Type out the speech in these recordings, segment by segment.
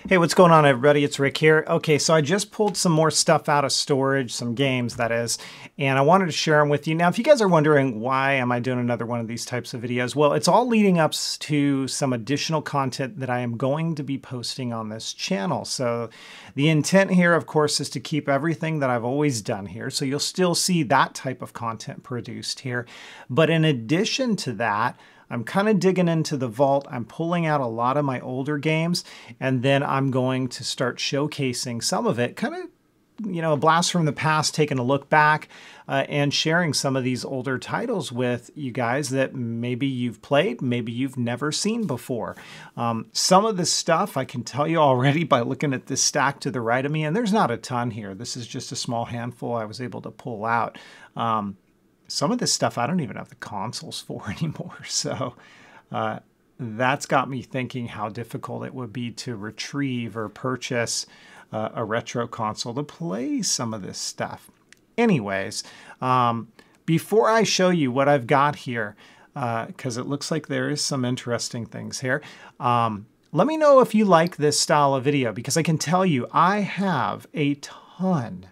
Hey, what's going on, everybody? It's Rick here. Okay, so I just pulled some more stuff out of storage, some games, that is, and I wanted to share them with you. Now, if you guys are wondering why am I doing another one of these types of videos, well, it's all leading up to some additional content that I am going to be posting on this channel. So the intent here, of course, is to keep everything that I've always done here. So you'll still see that type of content produced here. But in addition to that, I'm kind of digging into the vault. I'm pulling out a lot of my older games, and then I'm going to start showcasing some of it, kind of, a blast from the past, taking a look back and sharing some of these older titles with you guys that maybe you've played, maybe you've never seen before. Some of this stuff I can tell you already by looking at this stack to the right of me, and there's not a ton here. This is just a small handful I was able to pull out. Some of this stuff I don't even have the consoles for anymore. So that's got me thinking how difficult it would be to retrieve or purchase a retro console to play some of this stuff. Anyways, before I show you what I've got here, because it looks like there is some interesting things here, let me know if you like this style of video, because I can tell you I have a ton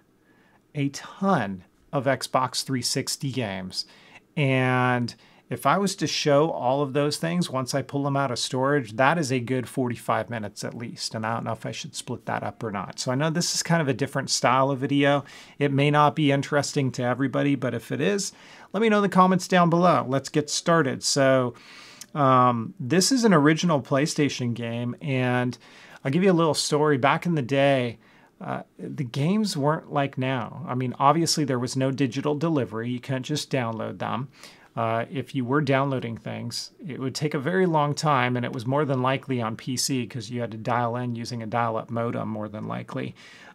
of Xbox 360 games. And if I was to show all of those things once I pull them out of storage, that is a good 45 minutes at least. And I don't know if I should split that up or not. So I know this is kind of a different style of video. It may not be interesting to everybody, but if it is, let me know in the comments down below. Let's get started. So this is an original PlayStation game, and I'll give you a little story. Back in the day, the games weren't like now. I mean, obviously there was no digital delivery. You couldn't just download them. If you were downloading things, it would take a very long time, and it was more than likely on PC because you had to dial in using a dial-up modem more than likely.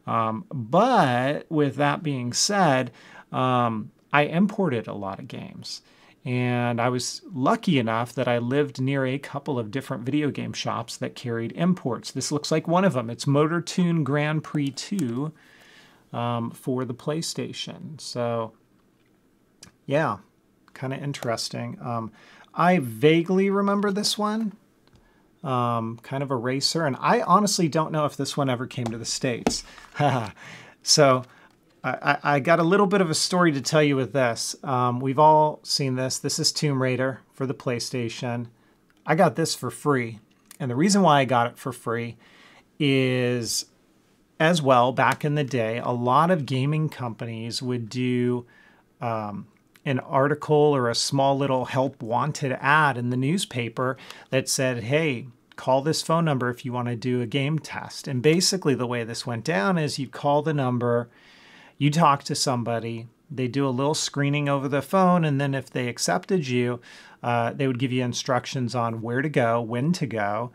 But with that being said, I imported a lot of games. And I was lucky enough that I lived near a couple of different video game shops that carried imports. This looks like one of them. It's MotorToon Grand Prix 2 for the PlayStation. So, yeah, kind of interesting. I vaguely remember this one, kind of a racer. And I honestly don't know if this one ever came to the States. So I got a little bit of a story to tell you with this. We've all seen this. This is Tomb Raider for the PlayStation. I got this for free. And the reason why I got it for free is, as well, back in the day, a lot of gaming companies would do an article or a small little help wanted ad in the newspaper that said, hey, call this phone number if you want to do a game test. And basically the way this went down is you call the number, you talk to somebody, they do a little screening over the phone, and then if they accepted you, they would give you instructions on where to go, when to go.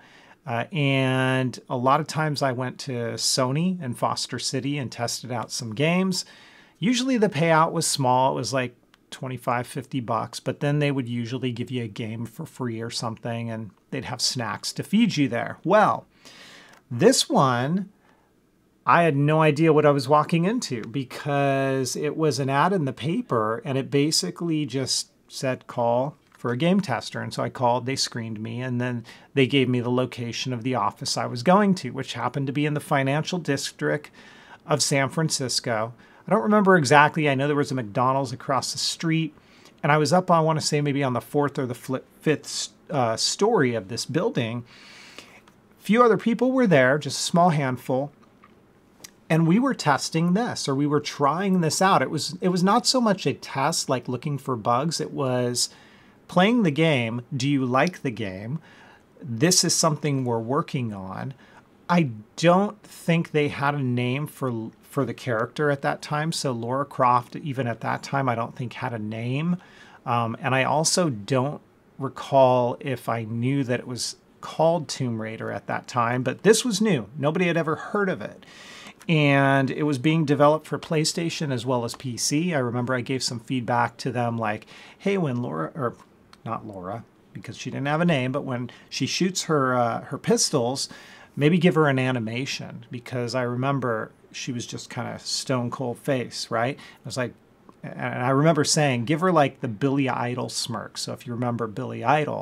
And a lot of times I went to Sony in Foster City and tested out some games. Usually the payout was small. It was like 25, 50 bucks, but then they would usually give you a game for free or something, and they'd have snacks to feed you there. Well, this one, I had no idea what I was walking into because it was an ad in the paper, and it basically just said call for a game tester. And so I called, they screened me, and then they gave me the location of the office I was going to, which happened to be in the financial district of San Francisco. I don't remember exactly. I know there was a McDonald's across the street, and I was up, I want to say maybe on the fourth or the fifth story of this building. A few other people were there, just a small handful. And we were testing this, or we were trying this out. It was not so much a test like looking for bugs. It was playing the game. Do you like the game? This is something we're working on. I don't think they had a name for the character at that time. So Lara Croft, even at that time, I don't think had a name. And I also don't recall if I knew that it was called Tomb Raider at that time. But this was new. Nobody had ever heard of it. And it was being developed for PlayStation as well as PC. I remember I gave some feedback to them like, hey, when Laura, or not Laura, because she didn't have a name, but when she shoots her pistols, maybe give her an animation, because I remember she was just kind of stone cold face, right? I was like, and I remember saying, give her like the Billy Idol smirk. So if you remember Billy Idol,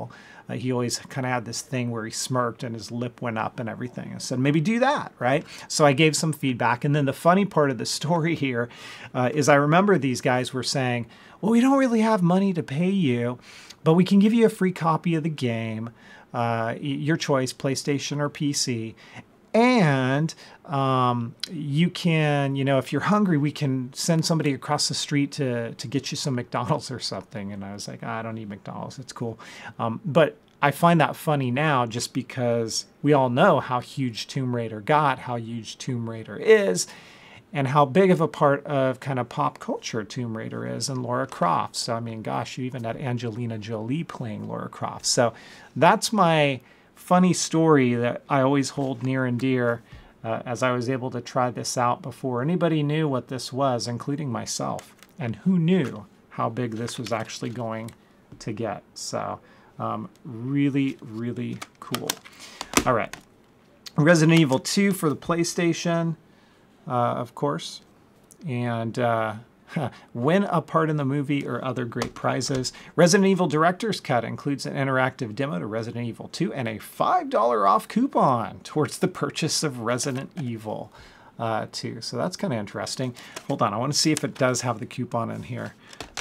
He always kind of had this thing where he smirked and his lip went up and everything. I said, maybe do that, right? So I gave some feedback. And then the funny part of the story here is I remember these guys were saying, well, we don't really have money to pay you, but we can give you a free copy of the game, your choice, PlayStation or PC. And you can, if you're hungry, we can send somebody across the street to get you some McDonald's or something. And I was like, I don't need McDonald's. It's cool. But I find that funny now just because we all know how huge Tomb Raider got, how huge Tomb Raider is, and how big of a part of kind of pop culture Tomb Raider is, and Lara Croft. So, I mean, gosh, you even had Angelina Jolie playing Lara Croft. So that's my funny story that I always hold near and dear, as I was able to try this out before anybody knew what this was, including myself. And who knew how big this was actually going to get. So really, really cool. All right. Resident Evil 2 for the PlayStation, of course. And win a part in the movie or other great prizes. Resident Evil Director's Cut includes an interactive demo to Resident Evil 2 and a $5 off coupon towards the purchase of Resident Evil 2. So that's kind of interesting. Hold on, I want to see if it does have the coupon in here.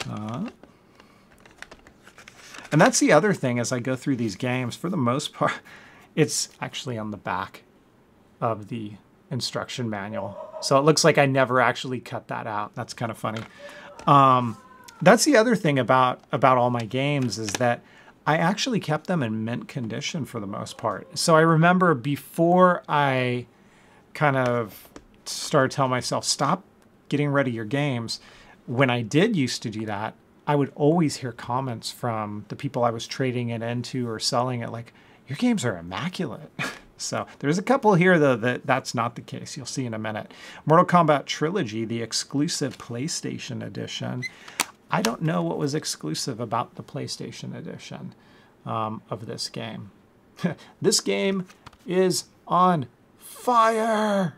And that's the other thing as I go through these games. For the most part, it's actually on the back of the instruction manual. So it looks like I never actually cut that out. That's kind of funny. That's the other thing about all my games is that I actually kept them in mint condition for the most part. So I remember before I kind of started telling myself, stop getting rid of your games, when I did used to do that, I would always hear comments from the people I was trading it into or selling it like, your games are immaculate. So there's a couple here, though, that's not the case. You'll see in a minute. Mortal Kombat Trilogy, the exclusive PlayStation edition. I don't know what was exclusive about the PlayStation edition of this game. This game is on fire!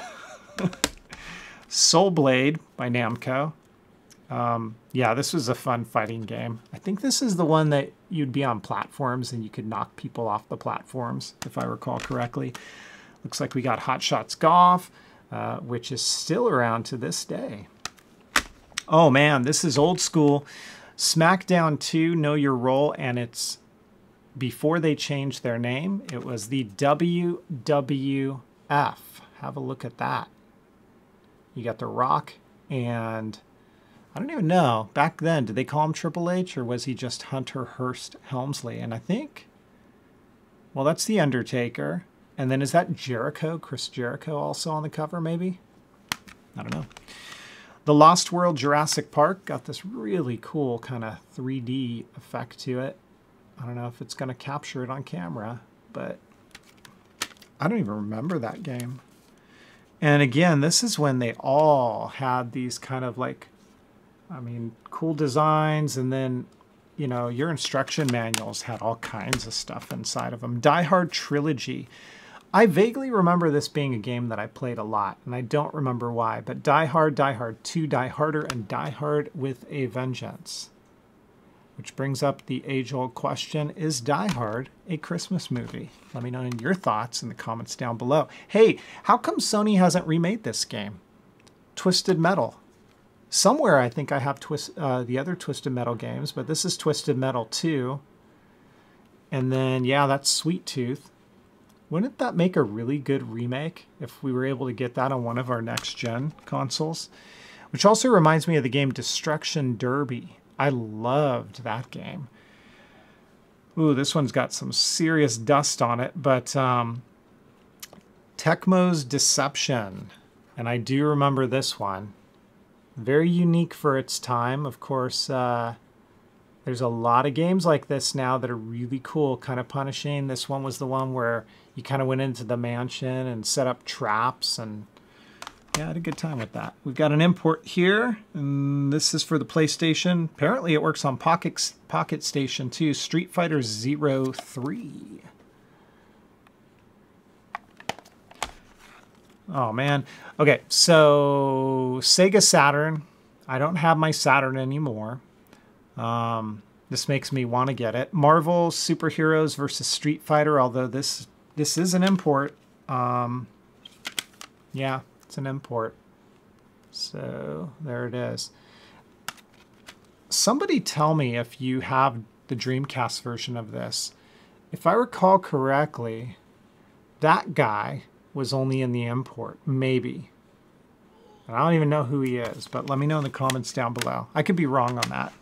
Soul Blade by Namco. Yeah, this was a fun fighting game. I think this is the one that you'd be on platforms and you could knock people off the platforms, if I recall correctly. Looks like we got Hot Shots Golf, which is still around to this day. Oh man, this is old school. SmackDown 2, Know Your Role, and it's before they changed their name. It was the WWF. Have a look at that. You got The Rock and I don't even know. Back then, did they call him Triple H or was he just Hunter Hearst Helmsley? And I think, well, that's The Undertaker. And then is that Jericho? Chris Jericho also on the cover, maybe? I don't know. The Lost World Jurassic Park got this really cool kind of 3D effect to it. I don't know if it's going to capture it on camera, but I don't even remember that game. And again, this is when they all had these kind of like, I mean, cool designs, and then, you know, your instruction manuals had all kinds of stuff inside of them. Die Hard Trilogy. I vaguely remember this being a game that I played a lot, and I don't remember why, but Die Hard, Die Hard 2, Die Harder, and Die Hard with a Vengeance. Which brings up the age-old question, is Die Hard a Christmas movie? Let me know your thoughts in the comments down below. Hey, how come Sony hasn't remade this game? Twisted Metal. Somewhere I think I have the other Twisted Metal games, but this is Twisted Metal 2. And then, yeah, that's Sweet Tooth. Wouldn't that make a really good remake if we were able to get that on one of our next-gen consoles? Which also reminds me of the game Destruction Derby. I loved that game. Ooh, this one's got some serious dust on it, but Tecmo's Deception. And I do remember this one. Very unique for its time. Of course, there's a lot of games like this now that are really cool, kind of punishing. This one was the one where you kind of went into the mansion and set up traps, and yeah, I had a good time with that. We've got an import here, and this is for the PlayStation. Apparently it works on Pocket Station too. Street Fighter 03. Oh man. Okay, so Sega Saturn. I don't have my Saturn anymore. This makes me want to get it. Marvel Superheroes versus Street Fighter, although this is an import. Yeah, it's an import. So there it is. Somebody tell me if you have the Dreamcast version of this. If I recall correctly, that guy was only in the import, maybe. And I don't even know who he is, but let me know in the comments down below. I could be wrong on that.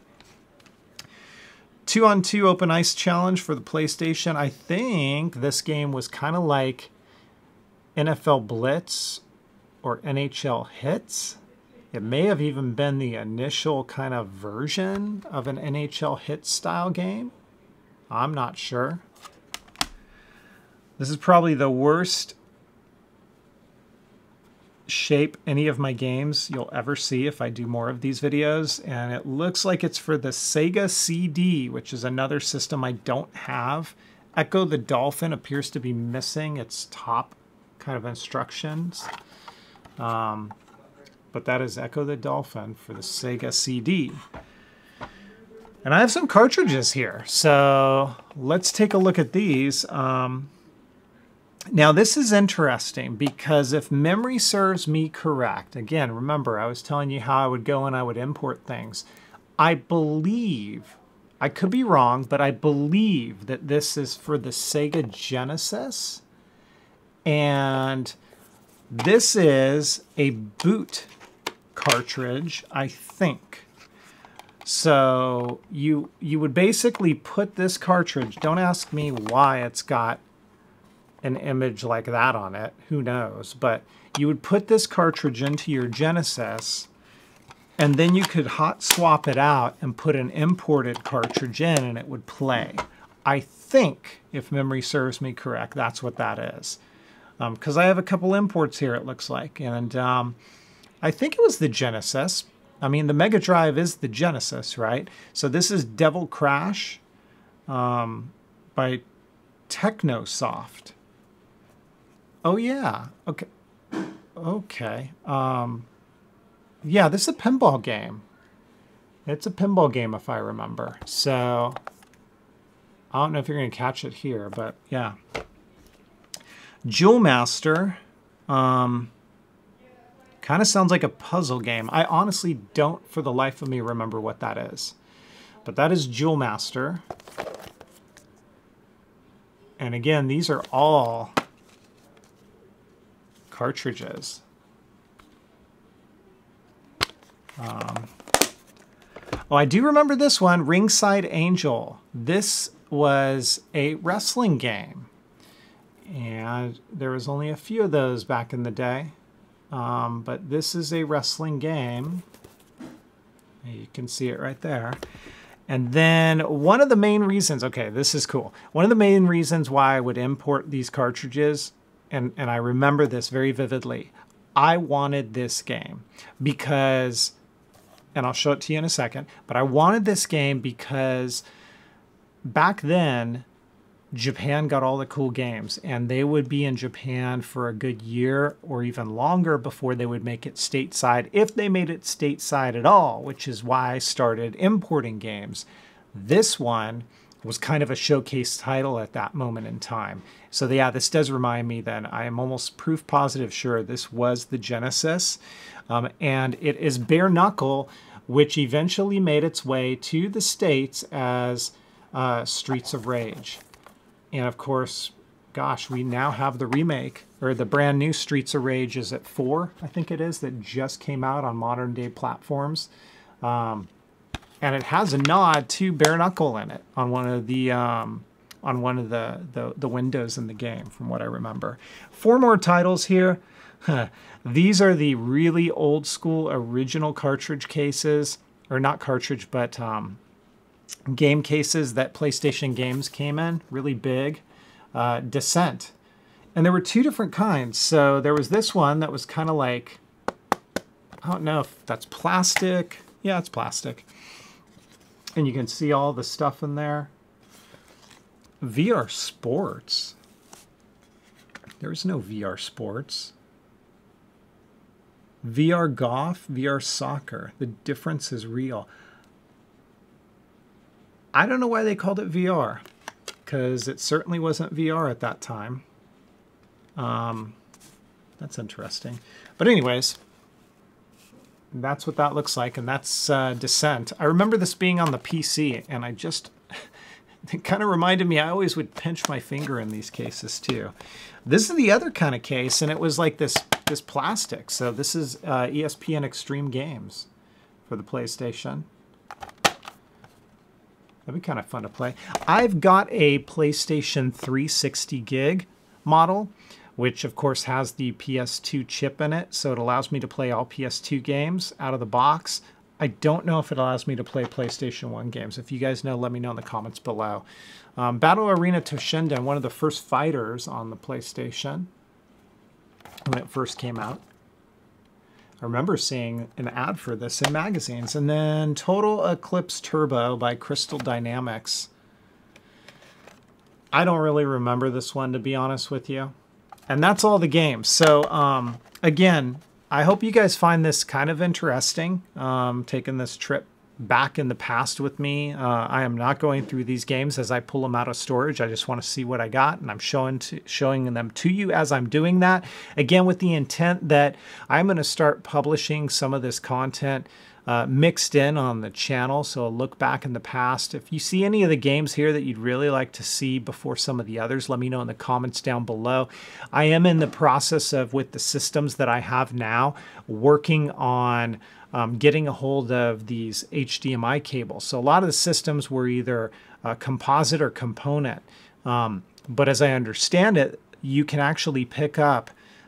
2-on-2 Open Ice Challenge for the PlayStation. I think this game was kind of like NFL Blitz or NHL Hits. It may have even been the initial kind of version of an NHL Hits style game. I'm not sure. This is probably the worst shape any of my games you'll ever see if I do more of these videos. And it looks like it's for the Sega CD, which is another system I don't have. Echo the Dolphin appears to be missing its top kind of instructions. But that is Echo the Dolphin for the Sega CD. And I have some cartridges here, so let's take a look at these. Now this is interesting because if memory serves me correct, again, remember I was telling you how I would go and I would import things. I believe, I could be wrong, but I believe that this is for the Sega Genesis. And this is a boot cartridge, I think. So you would basically put this cartridge, don't ask me why it's got an image like that on it, who knows, but you would put this cartridge into your Genesis and then you could hot swap it out and put an imported cartridge in and it would play. I think, if memory serves me correct, that's what that is. Because I have a couple imports here, it looks like, and I think it was the Genesis. I mean, the Mega Drive is the Genesis, right? So this is Devil Crash by Technosoft. Oh, yeah. Okay. Okay. Yeah, this is a pinball game. It's a pinball game, if I remember. So I don't know if you're going to catch it here, but yeah. Jewel Master. Kind of sounds like a puzzle game. I honestly don't, for the life of me, remember what that is. But that is Jewel Master. And again, these are all cartridges. Oh, I do remember this one, Ringside Angel. This was a wrestling game. And there was only a few of those back in the day. But this is a wrestling game. You can see it right there. And then one of the main reasons, okay, this is cool. One of the main reasons why I would import these cartridges, and I remember this very vividly, I wanted this game because, and I'll show it to you in a second, but I wanted this game because back then, Japan got all the cool games, and they would be in Japan for a good year or even longer before they would make it stateside, if they made it stateside at all, which is why I started importing games. This one was kind of a showcase title at that moment in time. So yeah, this does remind me that I am almost proof positive sure this was the Genesis. And it is Bare Knuckle, which eventually made its way to the States as Streets of Rage. And of course, gosh, we now have the remake, or the brand new Streets of Rage is at 4, I think it is, that just came out on modern day platforms. And it has a nod to Bare Knuckle in it on one of the windows in the game, from what I remember. 4 more titles here. These are the really old school original cartridge cases, or not cartridge, but game cases that PlayStation games came in, really big. Descent. And there were 2 different kinds. So there was this one that was kind of like, I don't know if that's plastic. Yeah, it's plastic. And you can see all the stuff in there. VR Sports. There's no VR Sports. VR Golf, VR Soccer. The difference is real. I don't know why they called it VR, because it certainly wasn't VR at that time. That's interesting. But anyways, that's what that looks like, and that's Descent. I remember this being on the PC, and I just... it kind of reminded me, I always would pinch my finger in these cases too. This is the other kind of case, and it was like this plastic. So this is ESPN Extreme Games for the PlayStation. That'd be kind of fun to play. I've got a PlayStation 360 gig model, which of course has the PS2 chip in it, so it allows me to play all PS2 games out of the box. I don't know if it allows me to play PlayStation 1 games. If you guys know, let me know in the comments below. Battle Arena Toshinden, one of the first fighters on the PlayStation when it first came out. I remember seeing an ad for this in magazines. And then Total Eclipse Turbo by Crystal Dynamics. I don't really remember this one, to be honest with you. And that's all the games. So, again, I hope you guys find this kind of interesting, taking this trip back in the past with me. I am not going through these games as I pull them out of storage. I just want to see what I got, and I'm showing them to you as I'm doing that. Again, with the intent that I'm going to start publishing some of this content mixed in on the channel, so a look back in the past. If you see any of the games here that you'd really like to see before some of the others, let me know in the comments down below. I am in the process of, with the systems that I have now, working on getting a hold of these HDMI cables. So a lot of the systems were either composite or component, but as I understand it, you can actually pick up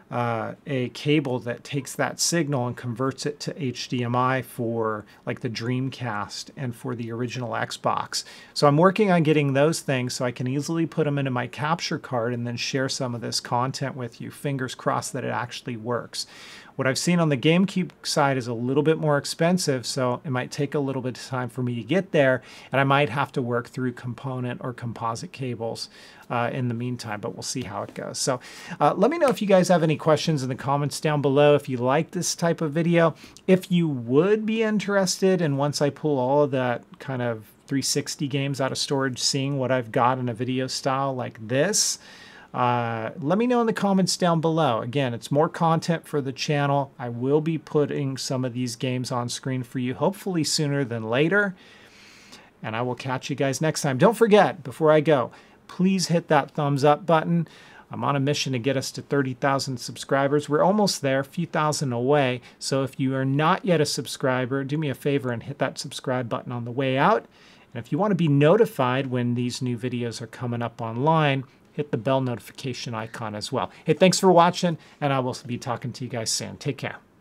a cable that takes that signal and converts it to HDMI for like the Dreamcast and for the original Xbox. So I'm working on getting those things so I can easily put them into my capture card and then share some of this content with you. Fingers crossed that it actually works. What I've seen on the GameCube side is a little bit more expensive, so it might take a little bit of time for me to get there, and I might have to work through component or composite cables in the meantime, but we'll see how it goes. So let me know if you guys have any questions in the comments down below. If you like this type of video, if you would be interested in, once I pull all of that kind of 360 games out of storage, seeing what I've got in a video style like this, let me know in the comments down below. Again, it's more content for the channel. I will be putting some of these games on screen for you, hopefully sooner than later. And I will catch you guys next time. Don't forget, before I go, please hit that thumbs up button. I'm on a mission to get us to 30,000 subscribers. We're almost there, a few thousand away. So if you are not yet a subscriber, do me a favor and hit that subscribe button on the way out. And if you want to be notified when these new videos are coming up online, hit the bell notification icon as well. Hey, thanks for watching, and I will be talking to you guys soon. Take care.